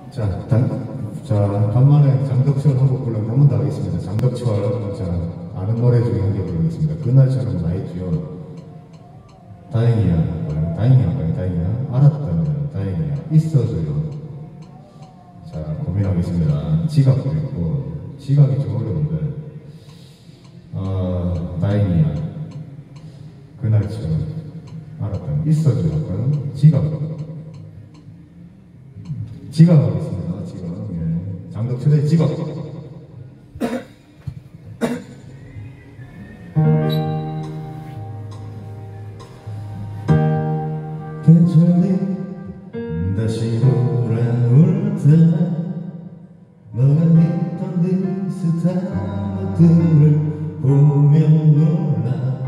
간만에 장덕철 한 곡 불러면 한 번 더 하겠습니다. 장덕철, 아는 노래 중에 한 개 부르겠습니다. 그날처럼 나 있죠. 다행이야. 다행이야. 알았다면 다행이야. 있어줘요. 자, 고민하겠습니다. 지각도 있고, 지각이 좀 어려운데, 다행이야. 그날처럼 알았다면 있어줘요. 그럼 지각하겠습니다. 지각. 예. 장덕철의 지각. 계절이 다시 돌아올 때 너가 있던 비슷한 것들을 보며 놀라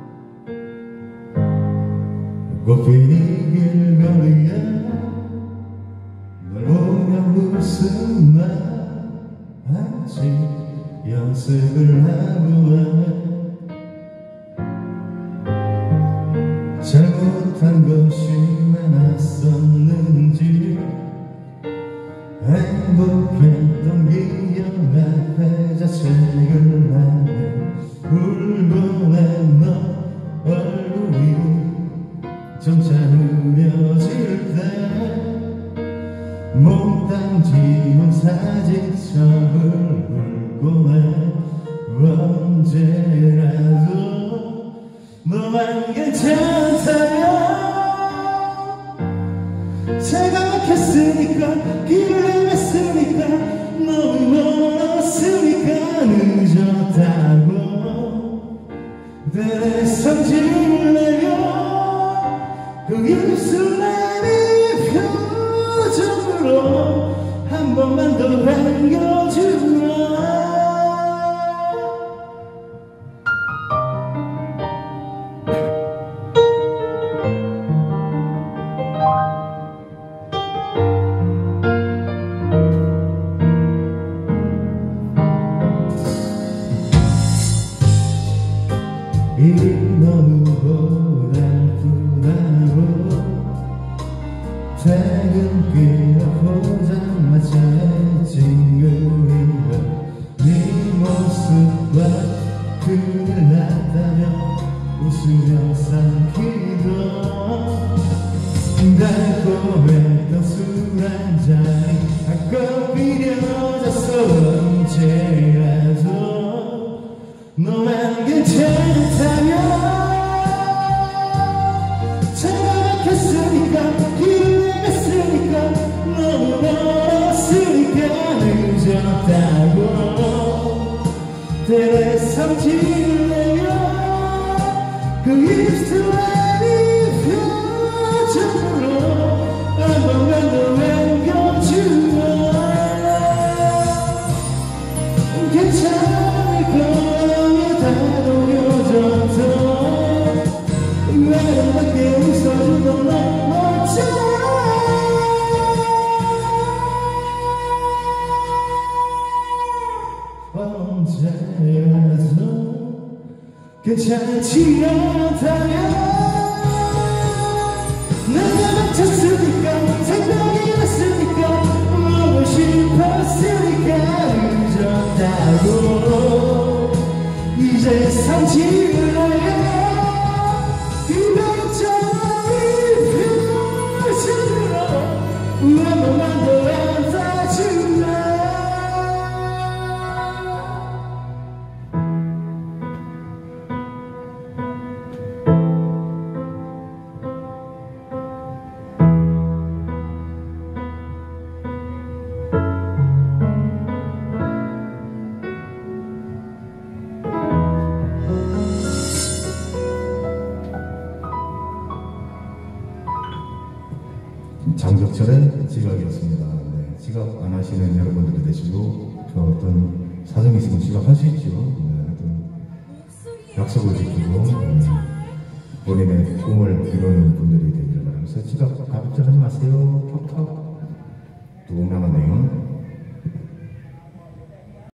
꽃피니 길거리에 널 보며 웃음 아직 연습을 하고 해 잘못한 것이 왜 났었는지 행복했던 기억 앞에 자책을 하네 울고 내 너 얼굴이 점차 흐려질 때 몽땅 지운 사진첩을 훑고 해 언제라도 너만 괜찮다면 제가 막혔으니까 길을 헤맸으니까 너무 멀었으니까 늦었다고 내 성질을 내려 그 입술 내미 표정으로 한 번만 더 안겨주라 일이 너무 고달프다고 퇴근길에 포장마차 찡그리던 네 모습과 그늘 났다며 웃으며 삼키던 달콤했던 술 한잔이 한껏 비려졌어 언제라도 너만 괜찮다면 제가 막혔으니까 길을 헤맸으니까 너무 멀었으니까 늦었다고 내 성질을 내려 그 입술 아닌 표정으로 한 번만 더 안겨주라 괜찮을 거야 다 녹여졌어 외롭게 웃어주던 너 멋져 언제라도 괜찮지 않다면 내가 막혔으니까 생각이 났으니까 보고 싶었으니까 늦었다고 이제 성질을 내려 한 번만 더 안아주라 장덕철의 지각이었습니다. 네, 지각 안 하시는 여러분들이 되시고 어떤 사정이 있으면 지각할 수 있죠. 약속을 지키고 본인의 꿈을 이루는 분들이 되기를 바라면서 지각 가급적 하지 마세요. 톡톡. 또 운명하네요.